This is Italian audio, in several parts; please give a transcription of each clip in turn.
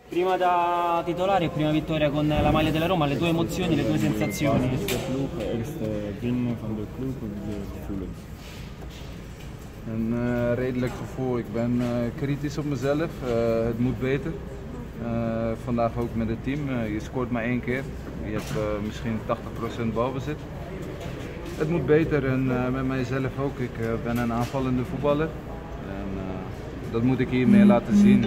Prima da titolare e prima vittoria con la maglia della Roma, le tue emozioni, le tue sensazioni? Eerste winnen van de club, de gevoelens. Een redelijk gevoel. Ik ben kritisch op mezelf. Het moet beter. Vandaag ook met het team. Je scoort maar 1 keer. Je hebt misschien 80% balbezit. Het moet beter en met mijzelf ook. Ik ben een aanvallende voetballer. En dat moet ik hier meer laten zien.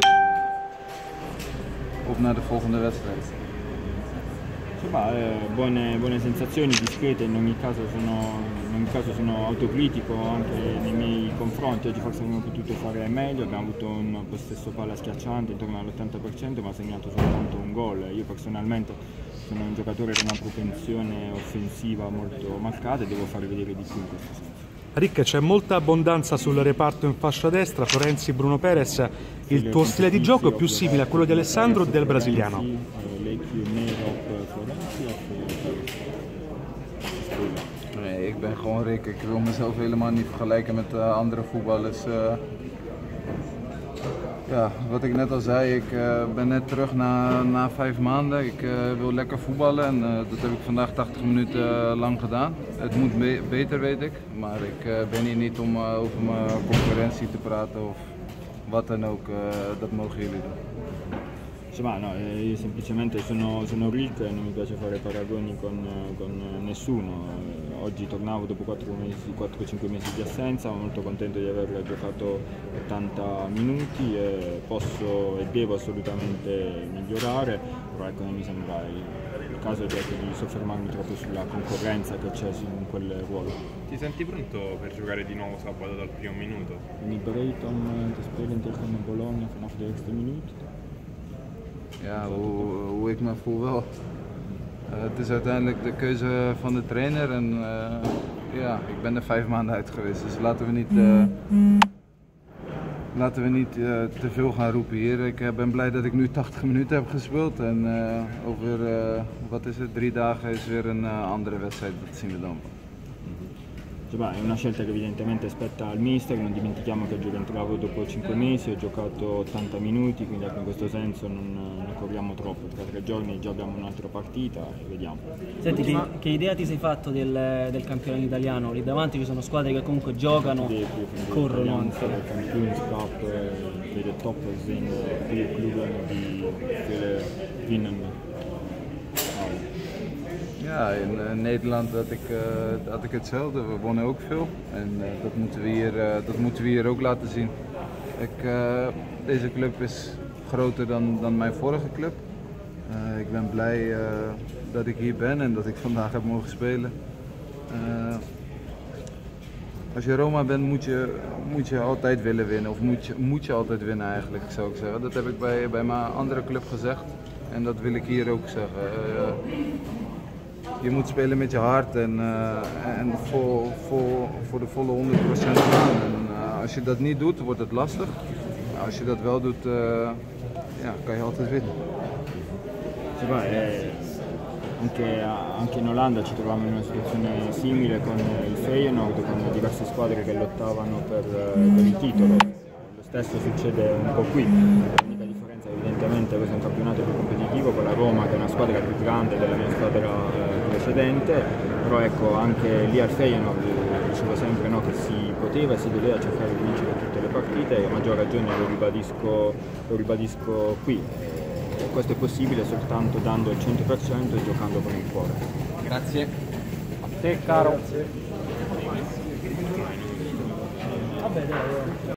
Op naar de volgende wedstrijd. Insomma, buone sensazioni, discrete, in ogni caso sono autocritico anche nei miei confronti. Oggi forse avremmo potuto fare meglio, abbiamo avuto un possesso palla schiacciante intorno all'80%, ma ha segnato soltanto un gol. Io personalmente sono un giocatore con una propensione offensiva molto marcata e devo fare vedere di più in questo senso. Rick, c'è molta abbondanza sul reparto in fascia destra, Florenzi, Bruno Perez. Il tuo stile di gioco è più simile a quello di Alessandro o del brasiliano? Nee, ik ben gewoon Rick. Ik wil mezelf helemaal niet vergelijken met andere voetballers. Ja, wat ik net al zei, ik ben net terug na 5 maanden. Ik wil lekker voetballen en dat heb ik vandaag 80 minuten lang gedaan. Het moet beter, weet ik, maar ik ben hier niet om over mijn concurrentie te praten of wat dan ook. Dat mogen jullie doen. Insomma, no, io semplicemente sono Rick e non mi piace fare paragoni con nessuno. Oggi tornavo dopo 4-5 mesi di assenza, molto contento di aver giocato 80 minuti e posso e devo assolutamente migliorare, però ecco, non mi sembra il caso di soffermarmi troppo sulla concorrenza che c'è in quel ruolo. Ti senti pronto per giocare di nuovo sabato dal primo minuto? Ben ik bereid om te spelen tegen Bologna vanaf de eerste minuut? Ja, hoe ik me voel wel. Het is uiteindelijk de keuze van de trainer en ja, ik ben er 5 maanden uit geweest, dus laten we niet te veel gaan roepen hier. Ik ben blij dat ik nu 80 minuten heb gespeeld en over wat is het, 3 dagen is weer een andere wedstrijd, dat zien we dan. È una scelta che evidentemente spetta al mister, non dimentichiamo che rientravo dopo 5 mesi, ho giocato 80 minuti, quindi in questo senso non corriamo troppo, tra 3 giorni già abbiamo un'altra partita e vediamo. Senti, che idea ti sei fatto del campionato italiano? Lì davanti ci sono squadre che comunque giocano, corrono anche. Champions Cup, de top zijn 4 clubben die willen winnen. Ja, in Nederland had ik hetzelfde. We wonnen ook veel en dat moeten we hier ook laten zien. Deze club is groter dan mijn vorige club. Ik ben blij dat ik hier ben en dat ik vandaag heb mogen spelen. Als je Roma bent moet je altijd willen winnen, of moet je altijd winnen eigenlijk, zou ik zeggen. Dat heb ik bij mijn andere club gezegd en dat wil ik hier ook zeggen. Je moet spelen met je hart en voor de volle 100% gaan. En als je dat niet doet, wordt het lastig. Als je dat wel doet, ja, kan je altijd winnen. Anche in Olanda ci trovavamo in una situazione simile con il Feyenoord, con diverse squadre che lottavano per il titolo. Lo stesso succede un po' qui. L'unica differenza evidentemente questo è un campionato più competitivo con la Roma, che è una squadra più grande della mia squadra precedente, però ecco, anche lì al Feyenoord dicevo sempre no, che si poteva e si doveva cercare di vincere tutte le partite e a maggior ragione lo ribadisco qui. Questo è possibile soltanto dando il 100% e giocando con il cuore. Grazie. A te caro. Grazie. Vabbè, dai.